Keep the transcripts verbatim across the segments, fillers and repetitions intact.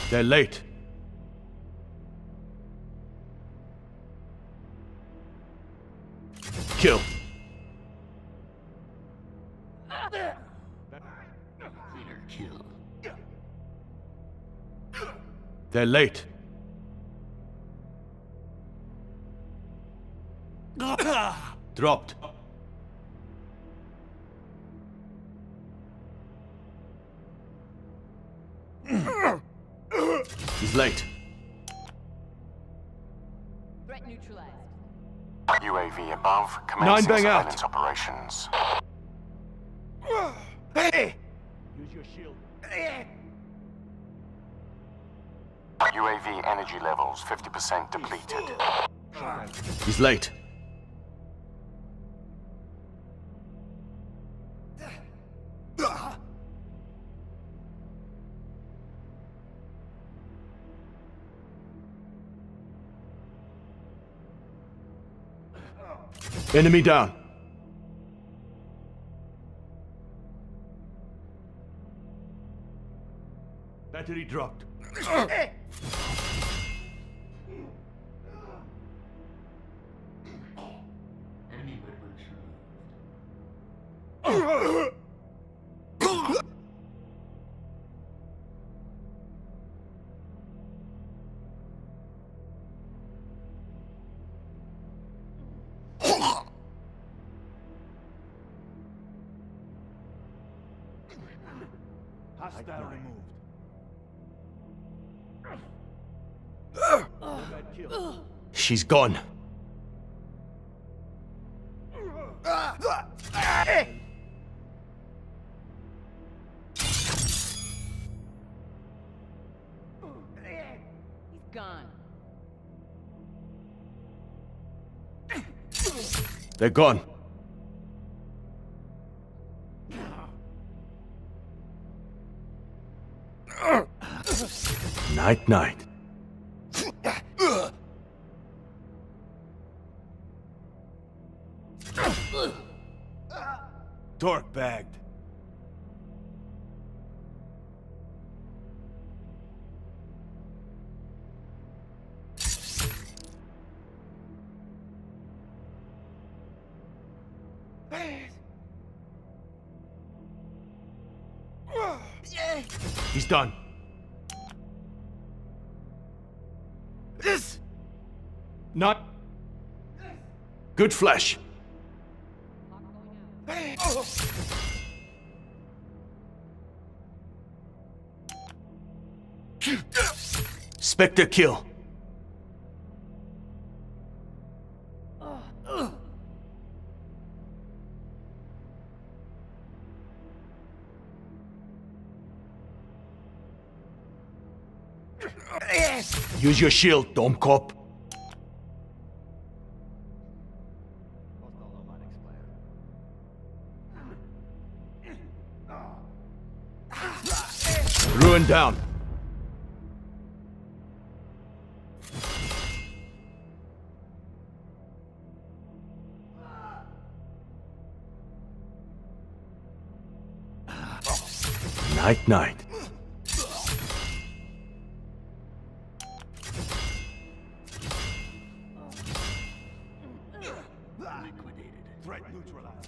They're late. Kill. Cleaner kill. They're late. Dropped. He's late. Threat neutralized. U A V above, Nine commencing bang out. surveillance operations. Hey! Use your shield. U A V energy levels fifty percent depleted. He's late. Enemy down. Battery dropped. Enemy weapons Hostile removed. She's gone. He's gone. They're gone. Night, night. Torque bagged. He's done. This. Not. Good flash. Spectre kill. Use your shield, Dome Cop. Ruin down. Night, night. liquidated. Threat neutralized.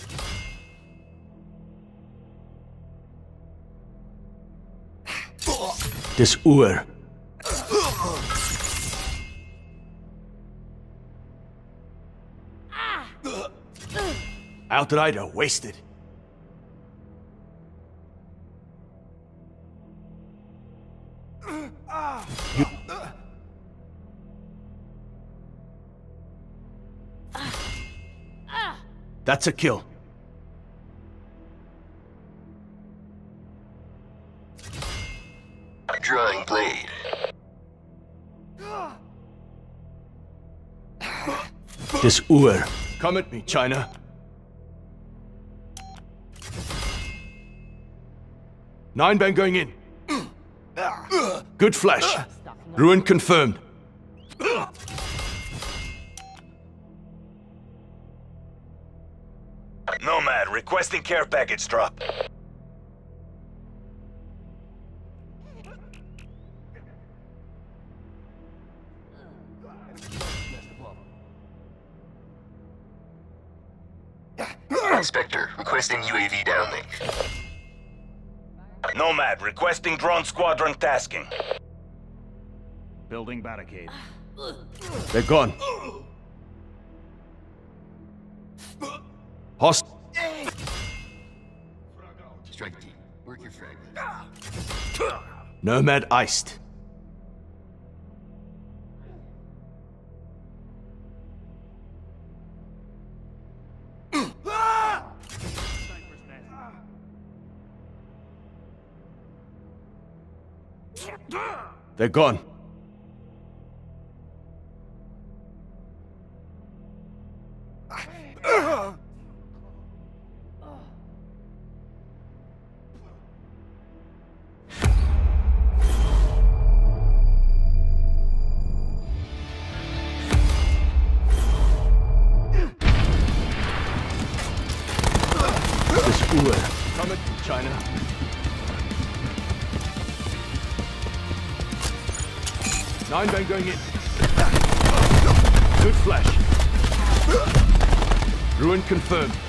This Uhr. Outrider wasted. You... That's a kill. Drawing blade. This Uhr. Come at me, China. Nine bang going in. Good flash. Ruin confirmed. Nomad, requesting care package drop. Requesting U A V downlink. Nomad, requesting drone squadron tasking. Building barricade. They're gone. Host. Strike team, work your fragment. Nomad iced. They're gone. This Uhr. Coming, China. Nine bang going in. Good flash. Ruin confirmed.